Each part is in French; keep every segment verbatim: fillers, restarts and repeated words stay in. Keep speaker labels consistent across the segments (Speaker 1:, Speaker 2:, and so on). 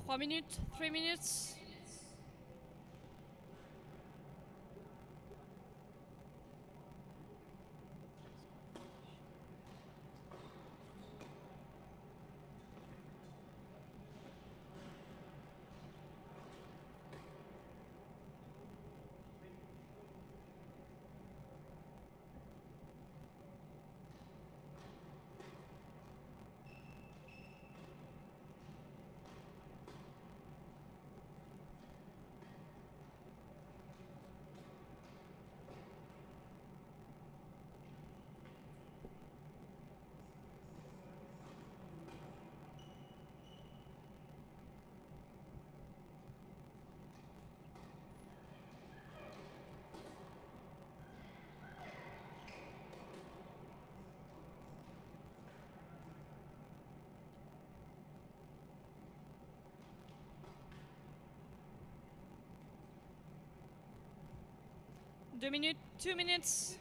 Speaker 1: trois minutes, three minutes. Deux minutes, two minutes.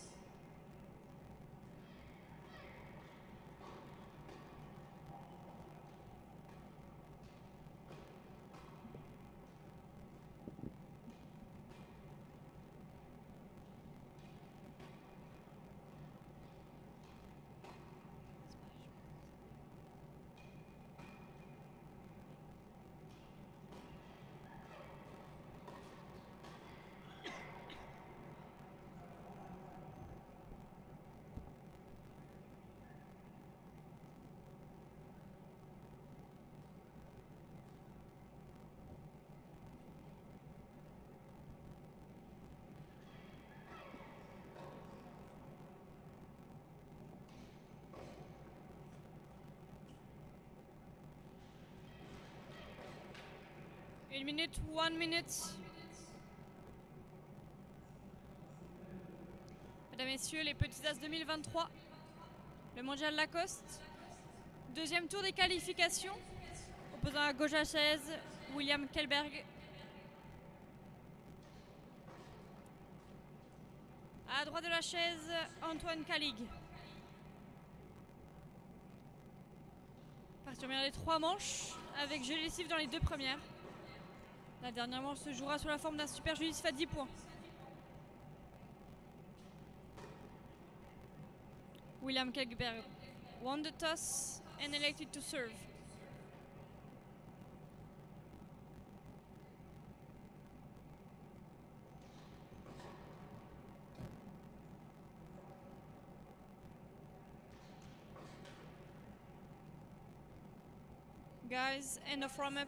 Speaker 1: Une minute, one minute. Mesdames, Messieurs, les Petits As deux mille vingt-trois, le Mondial Lacoste. Deuxième tour des qualifications. Opposant à gauche à chaise, William Kjellberg. À droite de la chaise, Antoine Calig. Partir bien les trois manches, avec jeu lessif dans les deux premières. La dernière manche se jouera sous la forme d'un super jeu lessif à dix points. William Kjellberg won the toss and elected to serve. Guys, end of warm-up.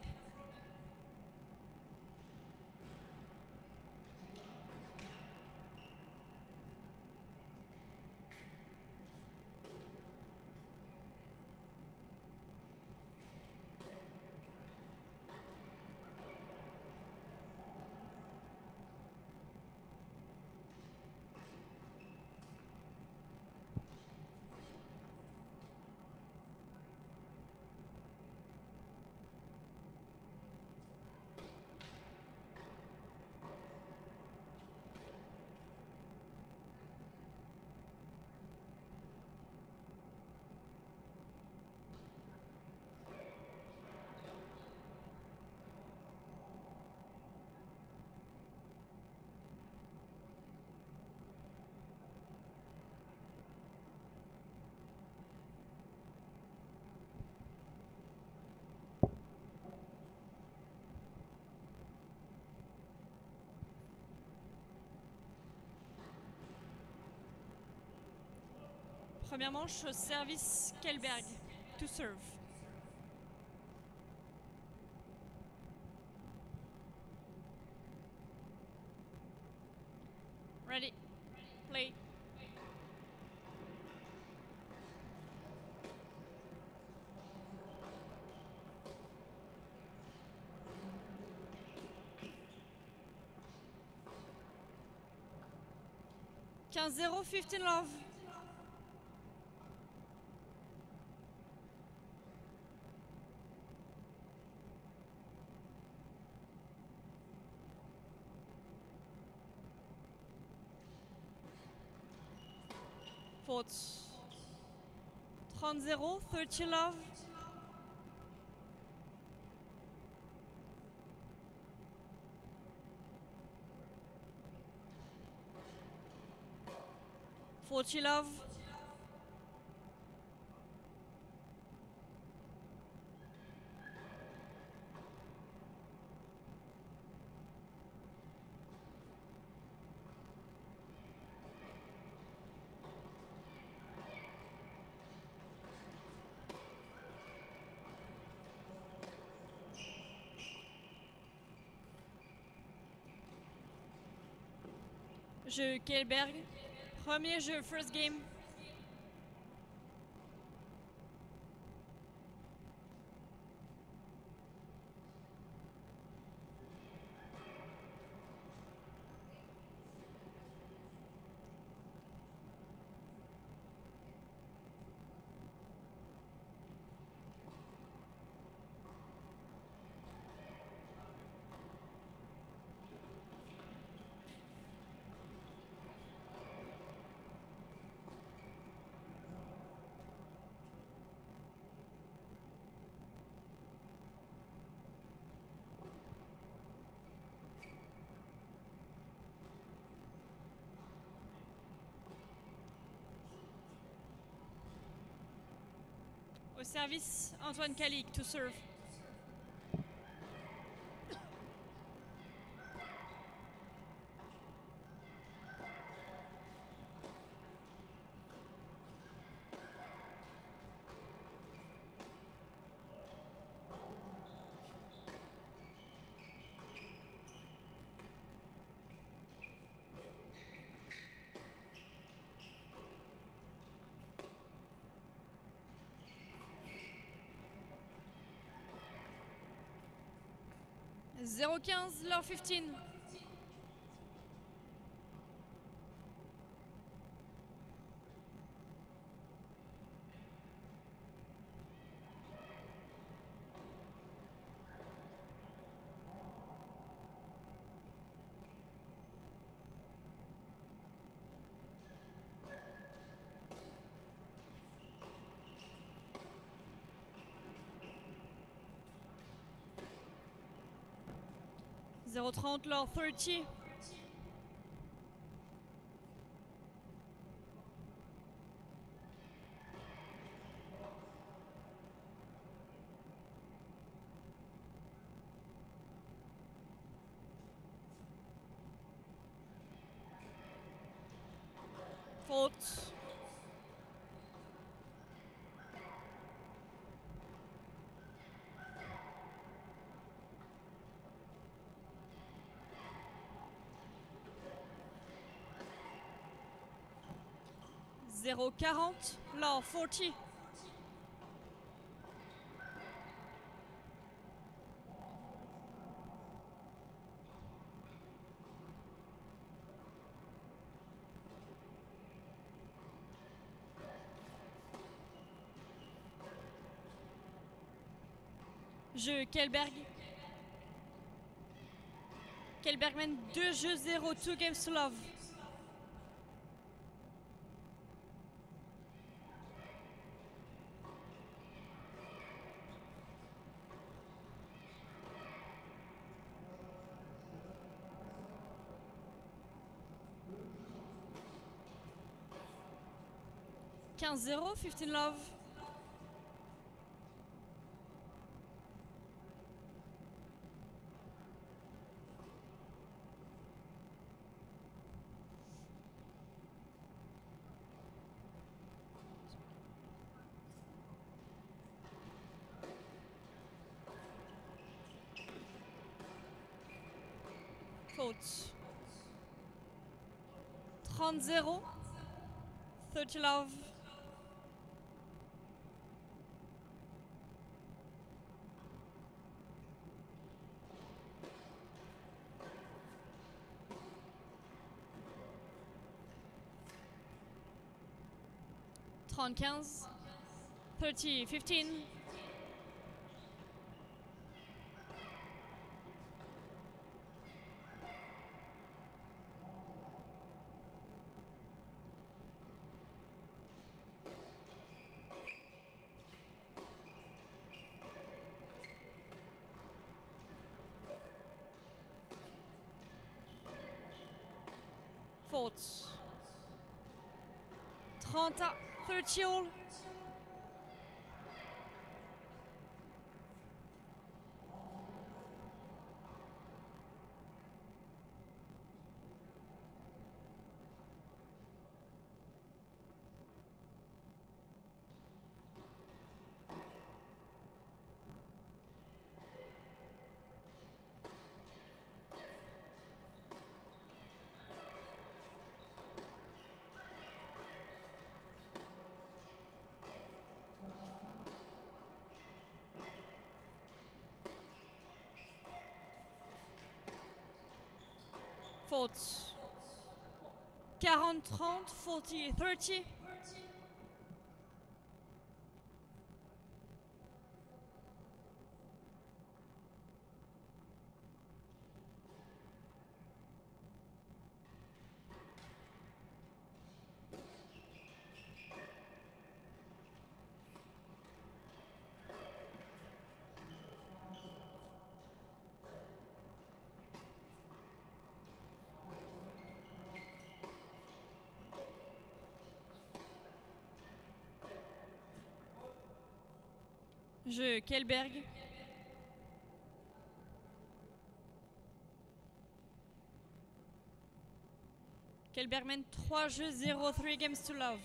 Speaker 1: Première manche, service Kjellberg, to serve. Ready, play. quinze zéro, fifteen love. Faute. trente zéro, thirty love. forty love. Jeu Kjellberg. Premier jeu, first game. Au service, Antoine Calic to serve. zéro quinze, love fifteen. zéro trente, love thirty. Faute. zéro quarante, love forty. Jeu Kjellberg. Kjellberg mène deux jeux zéro, two games to love. quinze zéro, fifteen love. Faute. trente zéro, thirty love. trente quinze, thirty fifteen. Faute. trente à thirty all. Faute. quarante trente, forty thirty. Jeu Kjellberg. Kjellberg mène trois jeux, zéro, three games to love.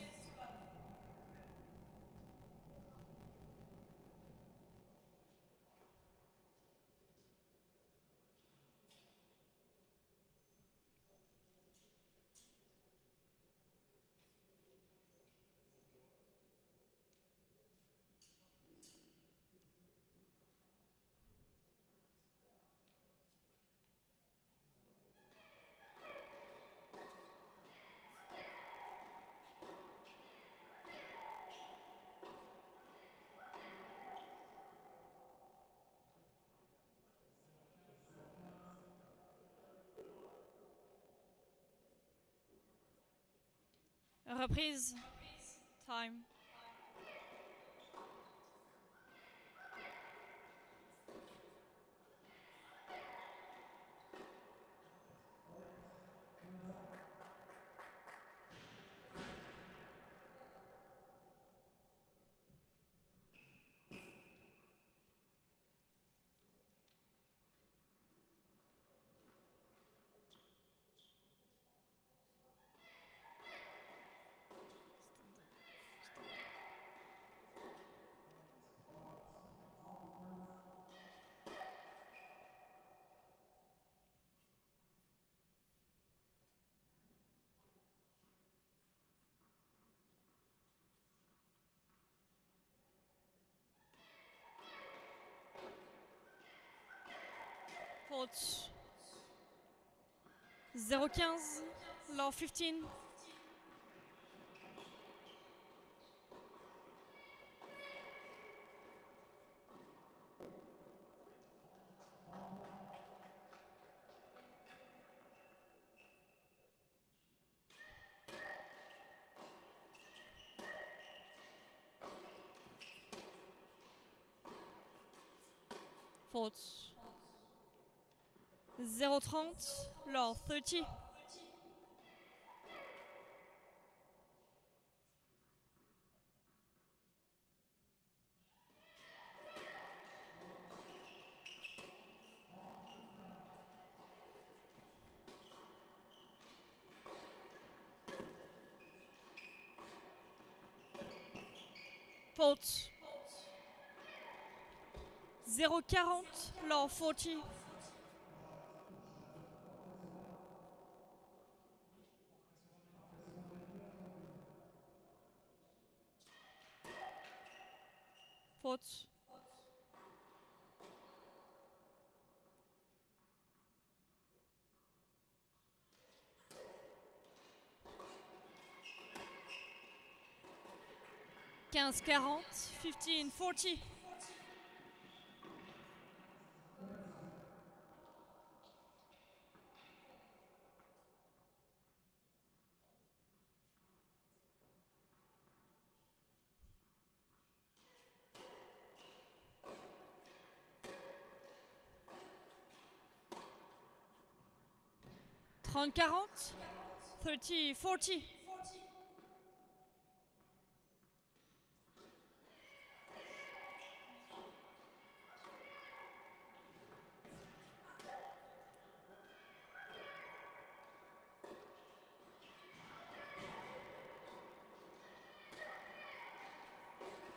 Speaker 1: Reprise. Time. Faute. zéro quinze, low fifteen. Faute. zéro trente, low thirty. Faute. zéro quarante, low forty. Faute. quinze quarante, fifteen forty. trente quarante, thirty forty.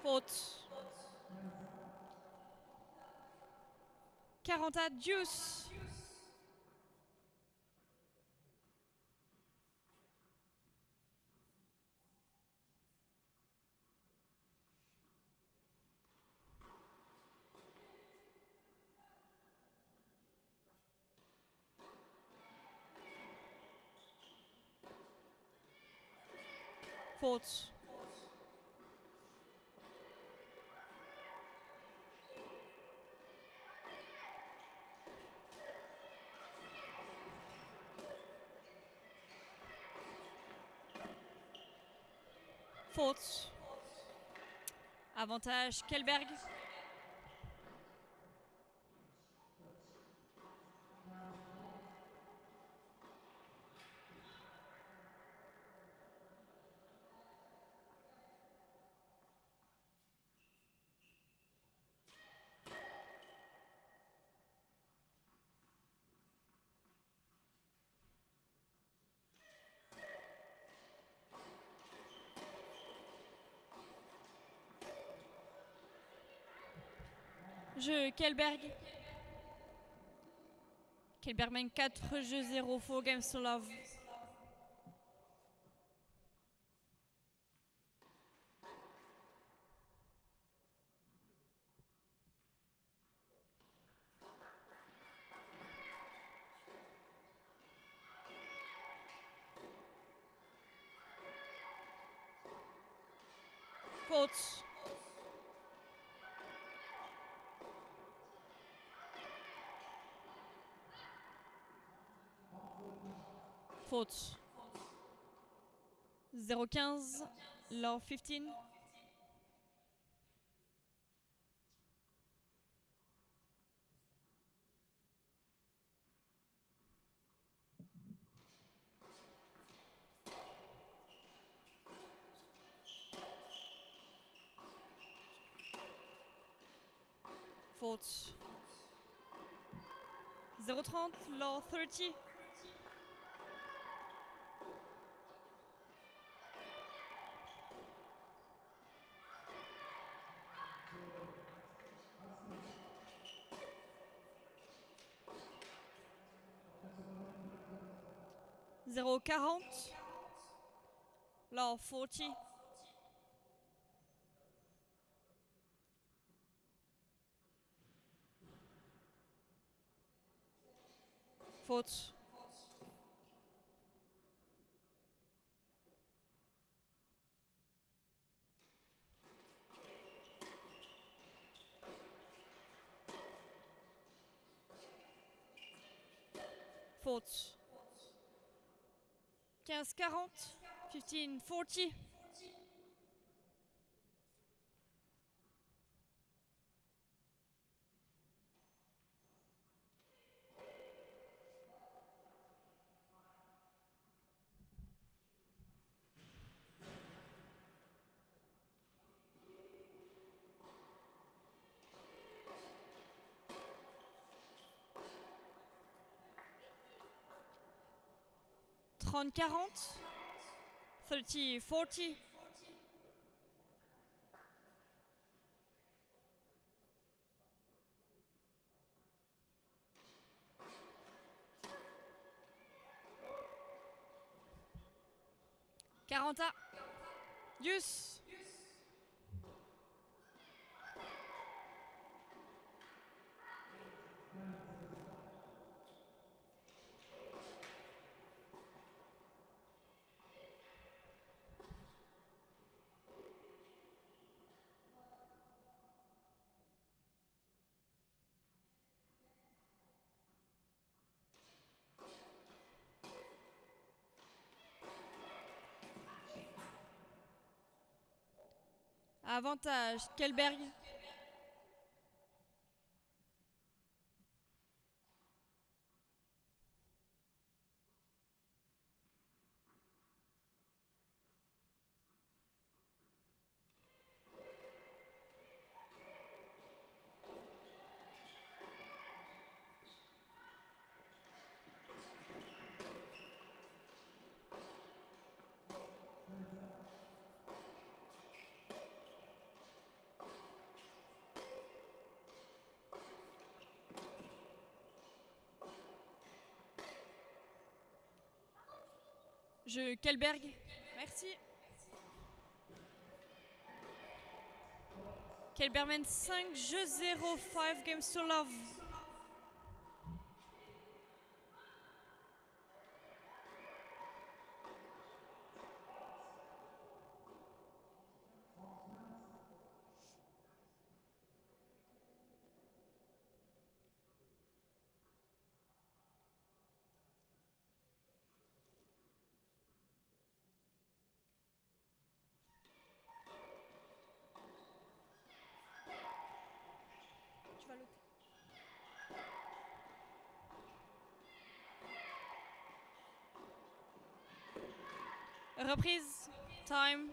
Speaker 1: Faute. quarante à deuce. Faute. Faute. Avantage Kjellberg. Jeu Kjellberg. Kjellberg mène quatre jeux zéro, four games to love. Faute. Faute. zéro quinze, low quinze. Faute. zéro trente, low trente. zéro quarante, low quarante. Faute. Faute. quinze quarante, quinze quarante. trente quarante, trente quarante. quarante à deuce. Avantage Kjellberg. Je Kelberg. Merci. Kelberman cinq jeux zéro, cinq games to love. Tu vas l'ôter. Reprise. Time.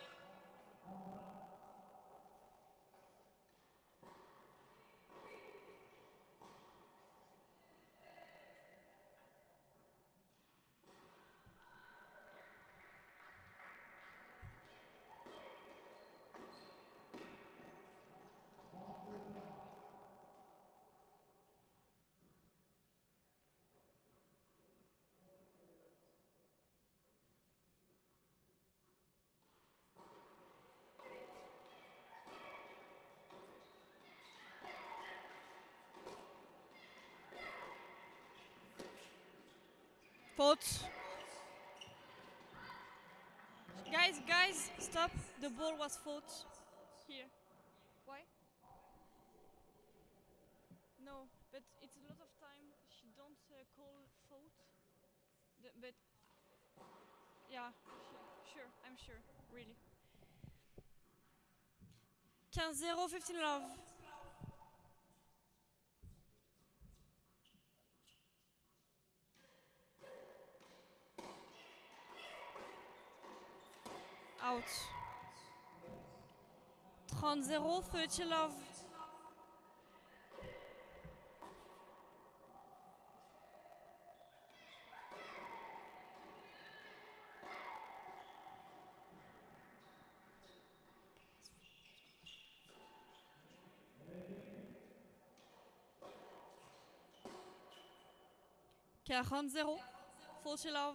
Speaker 1: Faute. Guys, guys, stop. The ball was fault. Here. Why? No, but it's a lot of time. She don't uh, call fault. The, but yeah, sure, I'm sure, really. quinze zéro, fifteen love. Out. trente zéro, thirty love. quarante zéro, forty love.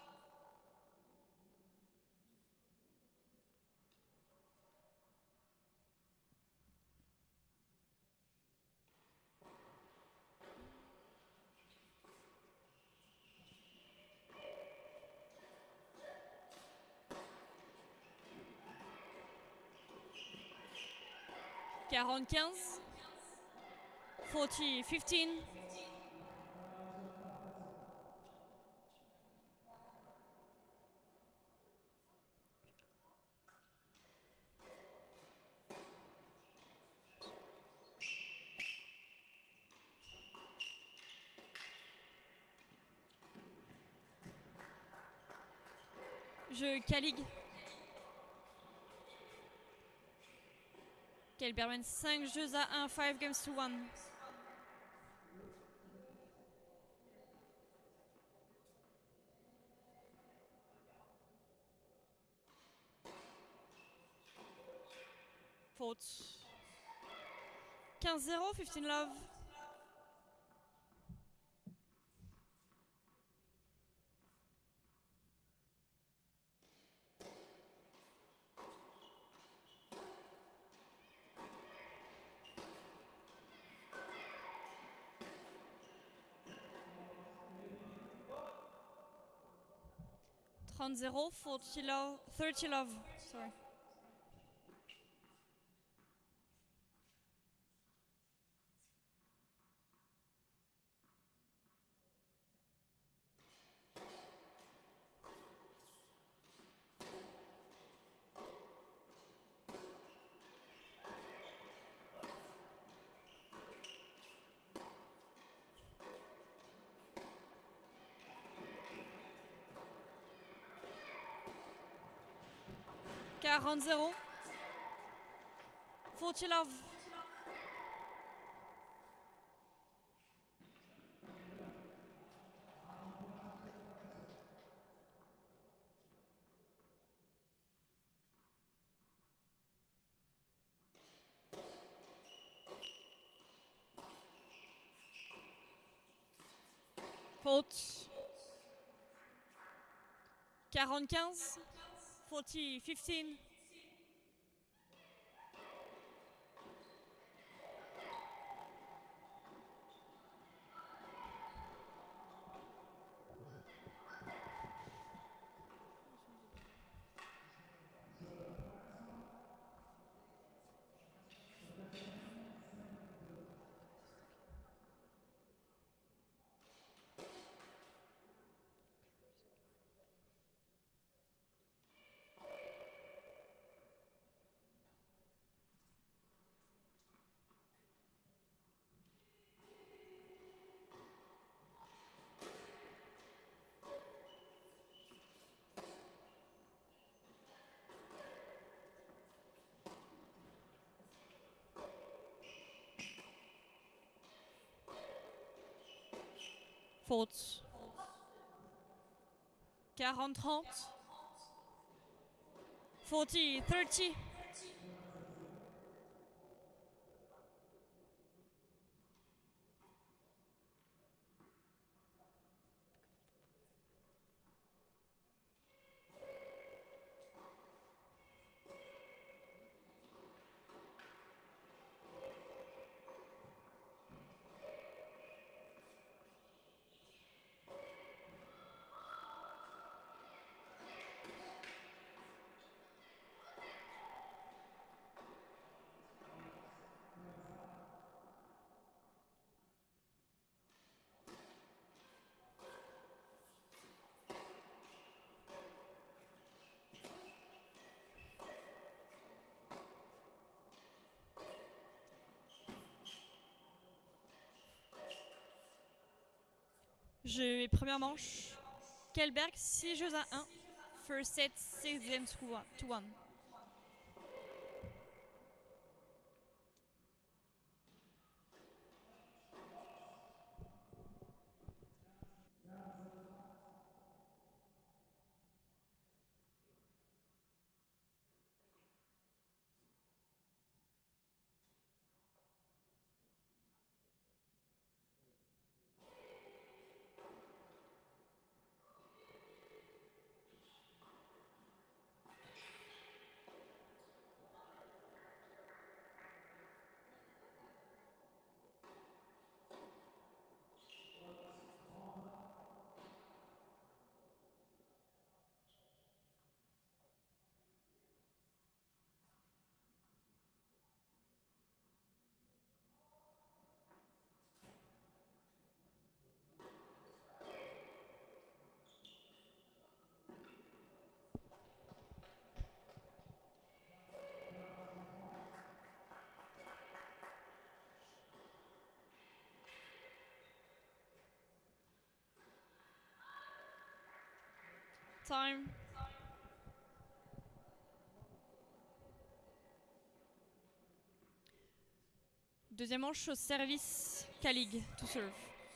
Speaker 1: quarante quinze, forty fifteen. Je Calig. Kelberman cinq jeux à un, five games to one. Faute. quinze zéro, fifteen love. trente zéro, forty love, thirty love. Sorry. quarante zéro, forty love. Faute. quarante-quinze, forty, fifteen. Faute. quarante, trente. forty, thirty. Jeu et première manche. Kjellberg, six jeux à un. First set, six games to one. Time. Deuxième manche au service, Kalig, to serve.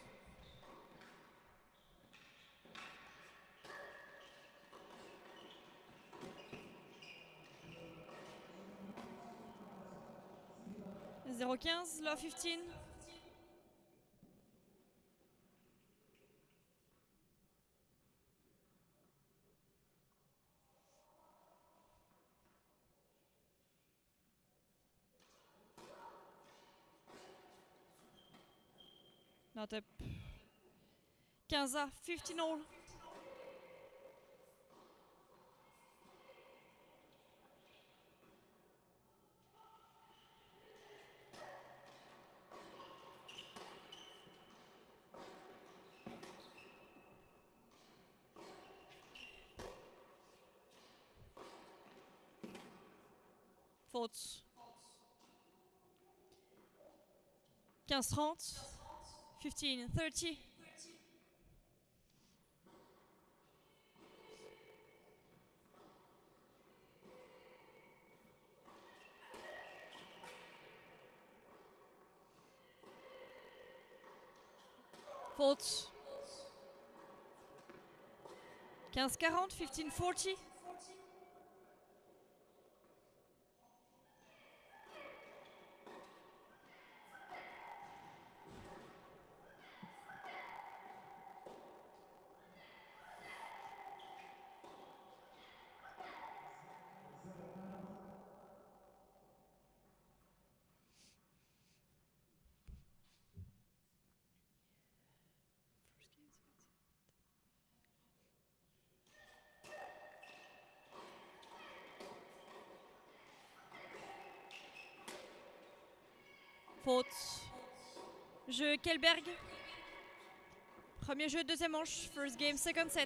Speaker 1: zéro quinze, low fifteen. Not up. quinze à, fifteen all. Faute. quinze trente. fifteen thirty. Faute. quinze quarante, fifteen forty. Faute. Jeu Kelberg. Premier jeu, deuxième manche. First game, second set.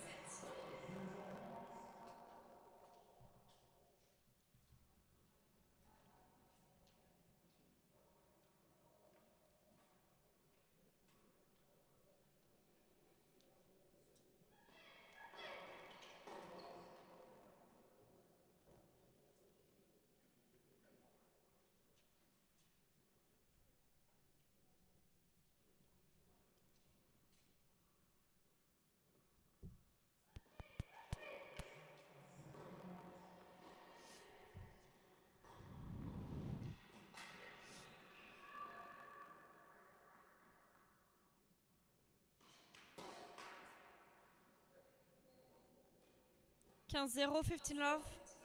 Speaker 1: quinze zéro, fifteen love.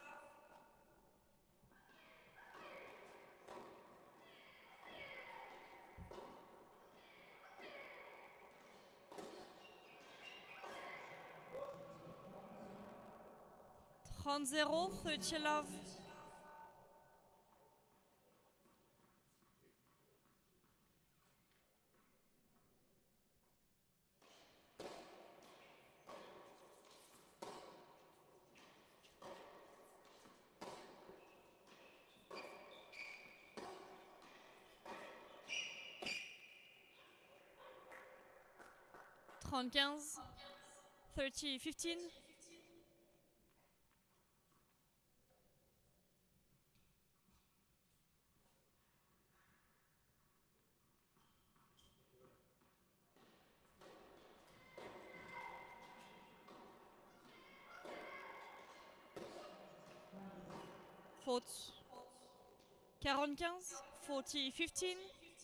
Speaker 1: trente zéro, thirty love. trente quinze, thirty fifteen. Faute. quarante quinze, forty fifteen.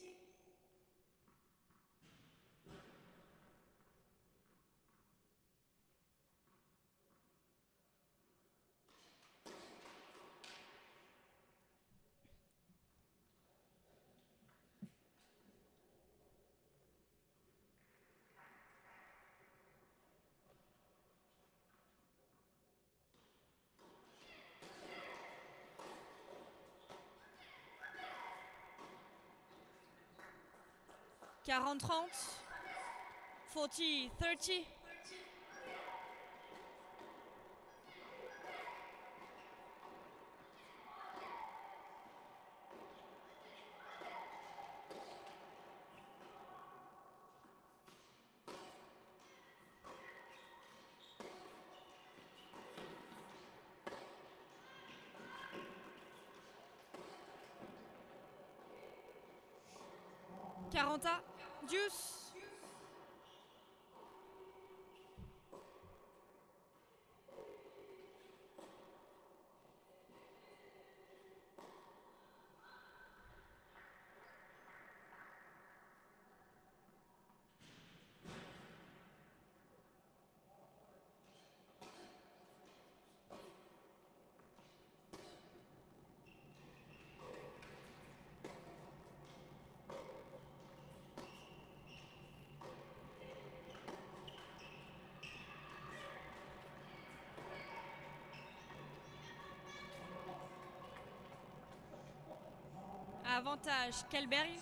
Speaker 1: quarante trente, forty thirty. quarante A, deuce. Avantage Kelberg.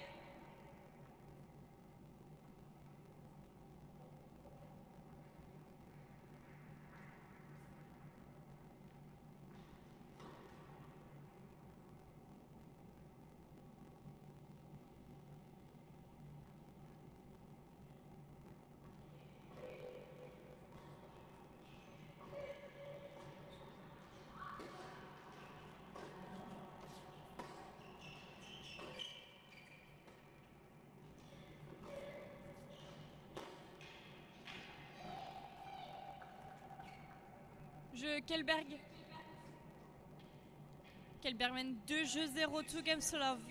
Speaker 1: Jeu Kelberg. Kelberg mène deux jeux zéro, two games to love.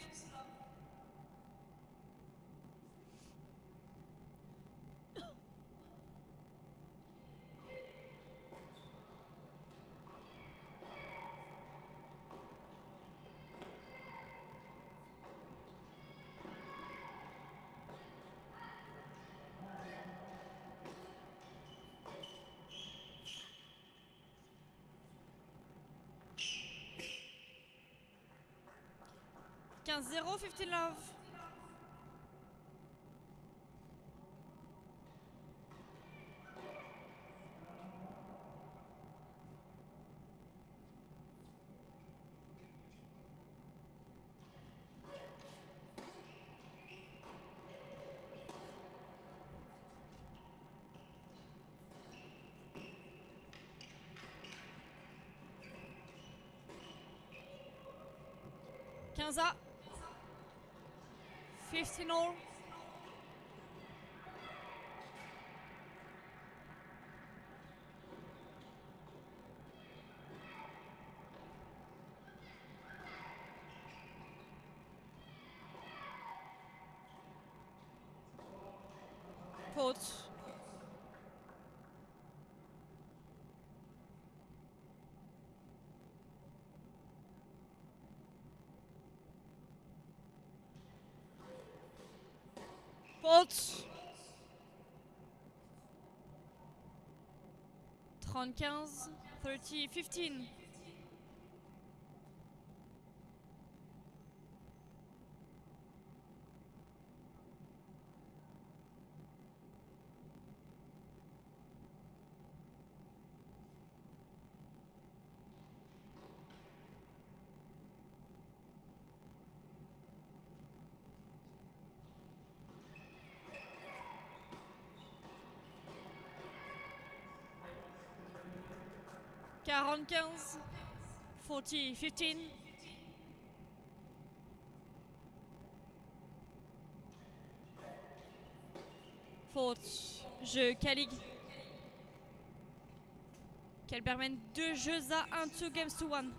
Speaker 1: quinze zéro, fifteen love. quinze A. fifteen all. Faute. Faute. trente quinze, thirty fifteen. quarante quinze, forty fifteen. Faute. Jeu Calig. Kelberman deux jeux à un, two games to one.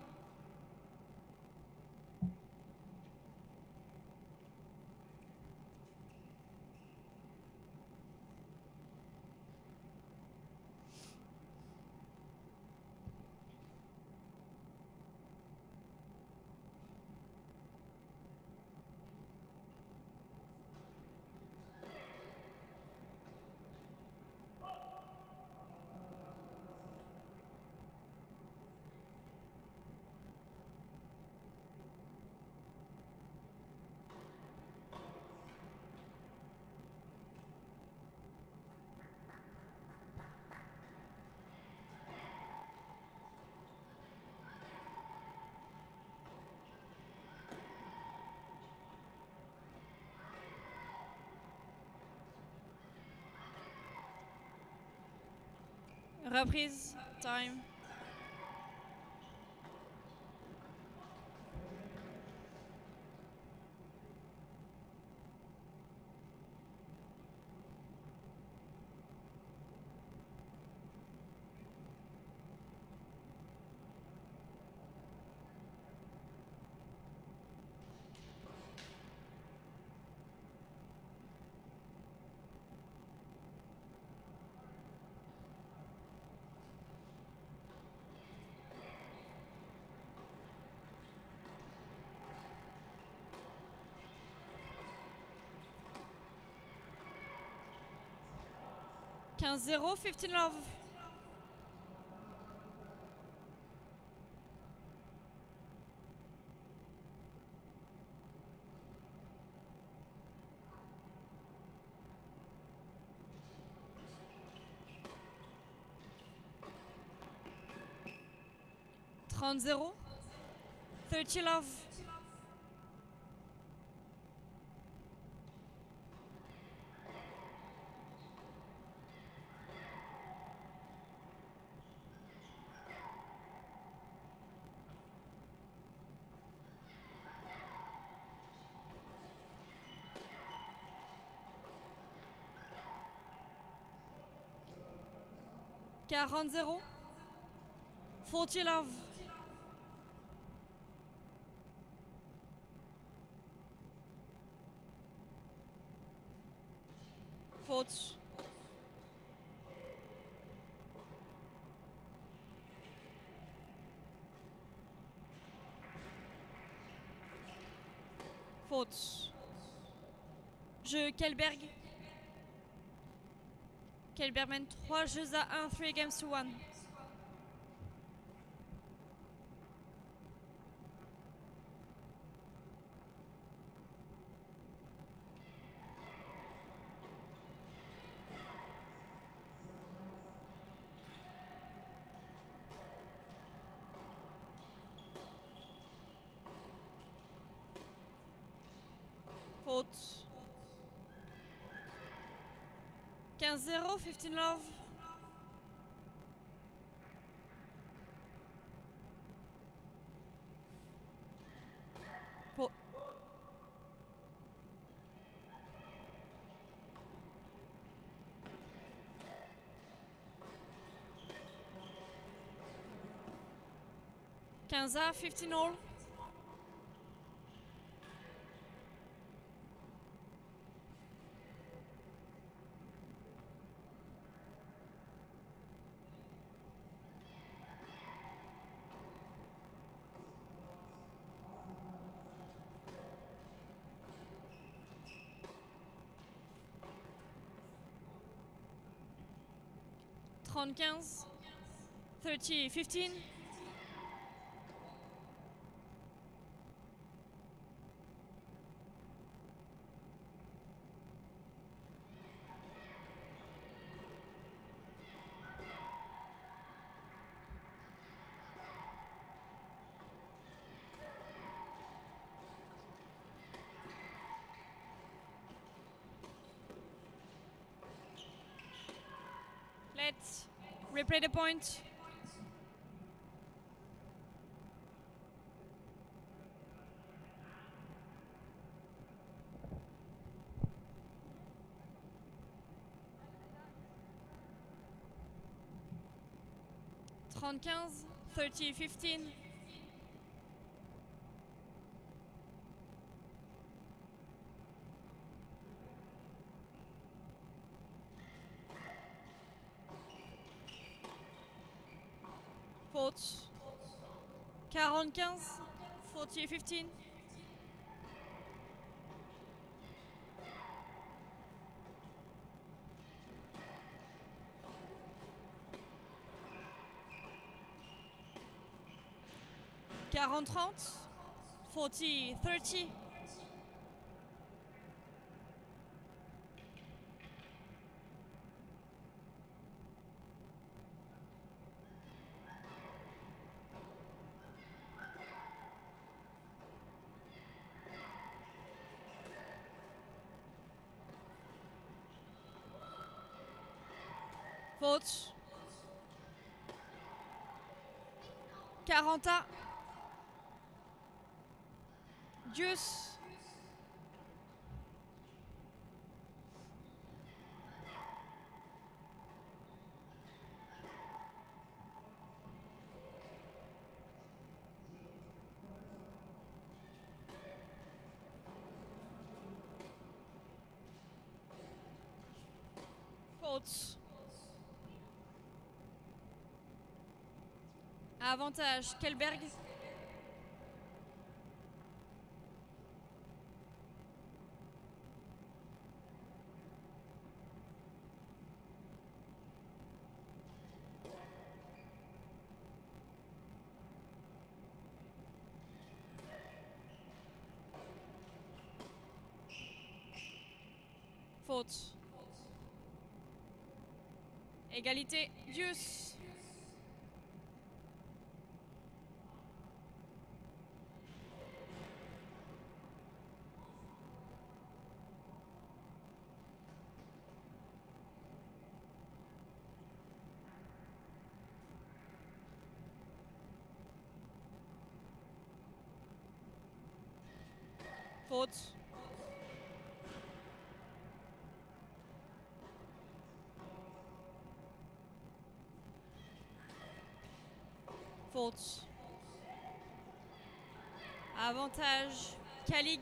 Speaker 1: Reprise. Time. quinze zéro, fifteen love. trente zéro, thirty love. quarante zéro, forty love. Faute. Faute. Jeu Kelberg. Kelberman trois jeux à un, three games to one. Faute. quinze zéro, fifteen love. Faute. quinze à, fifteen all. trente quinze, thirty fifteen. Let's replay the point. trente quinze, thirty fifteen. Faute. quarante quinze, forty fifteen. quarante trente, forty thirty. Faute. quarante à. Deuce. Faute. Avantage, Kelberg. Faute. Égalité, deuce. Faute. Faute. Avantage, Kalig.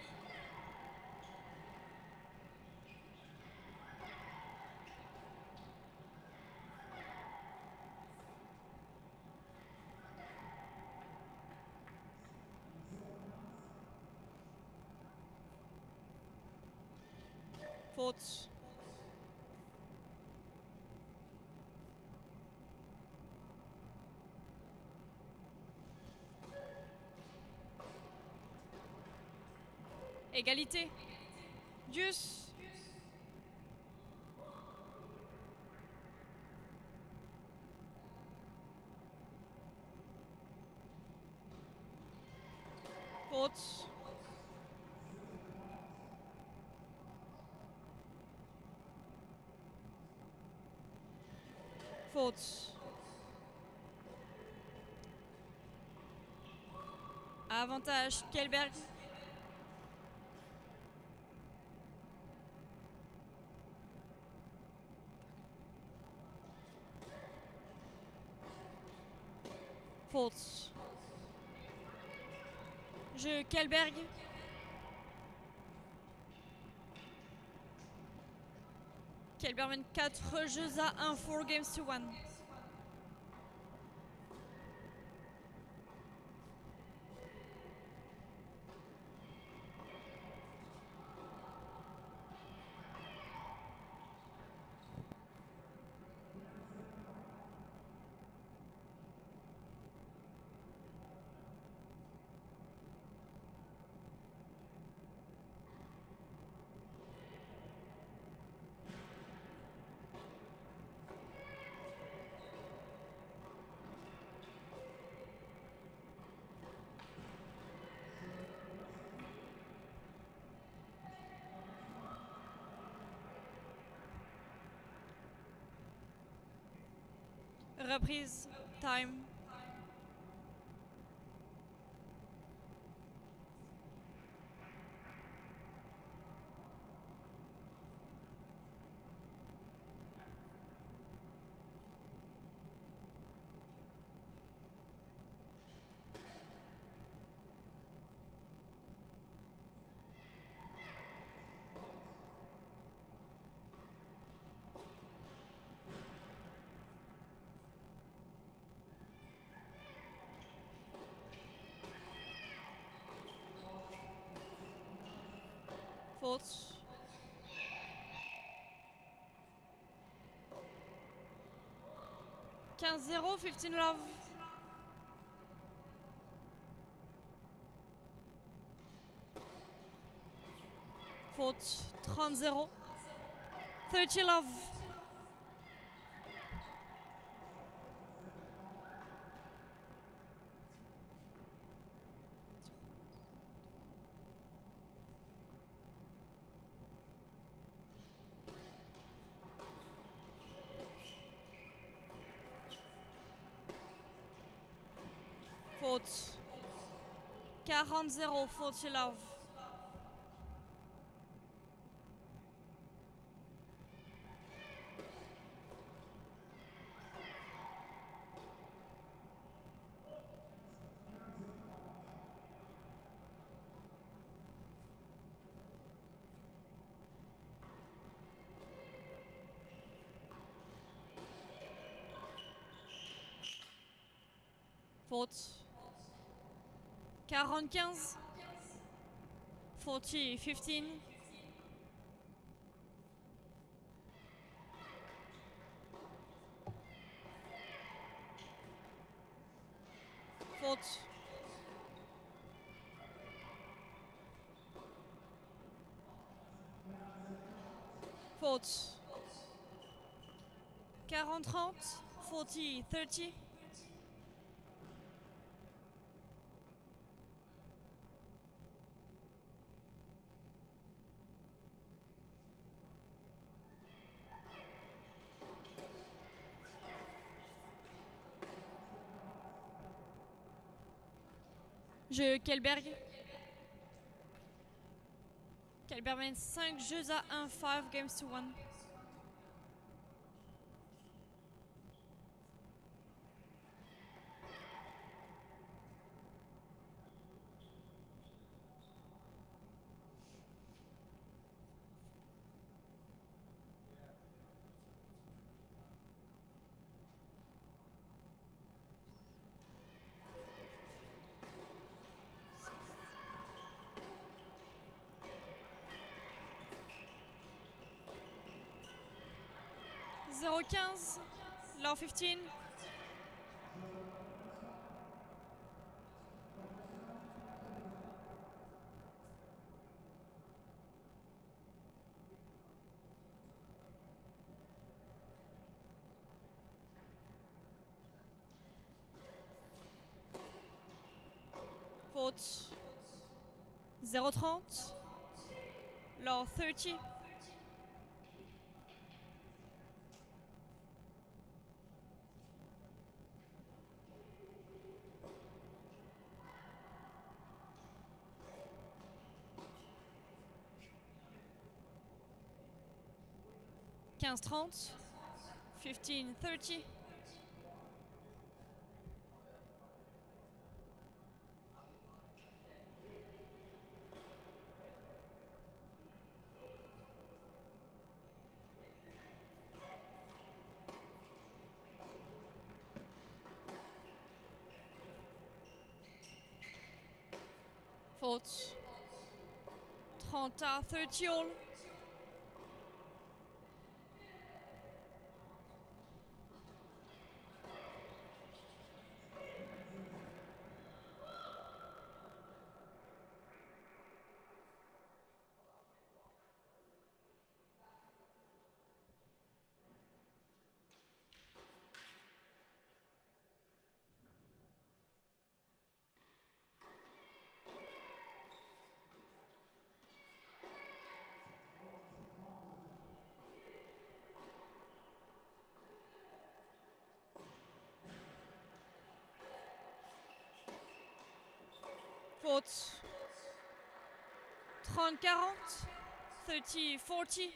Speaker 1: Faute. Égalité. Deuce. Faute. Faute. Avantage Kjellberg. Faute. Jeu Kjellberg. Kjellberg mène quatre jeux à un, four games to one. Reprise. Time. Faute. quinze zéro, fifteen love. Faute. trente zéro. thirty love. Faute. quarante zéro, forty love. Faute. quarante quinze. forty fifteen. Faute. Faute. quarante trente. forty thirty. Jeu Kjellberg. Kjellberg mène cinq jeux à un, five games to one. zéro quinze, low fifteen. Faute. zéro trente, low thirty. quinze trente, fifteen thirty. Faute. trente à thirty all. Faute. trente quarante, thirty forty.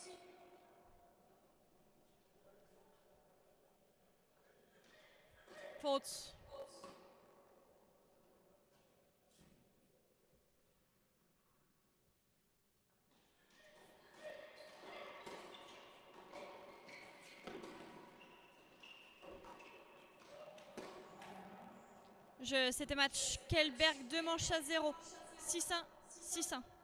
Speaker 1: Faute. Je, c'était match Kjellberg, deux manches à zéro. six un, six un.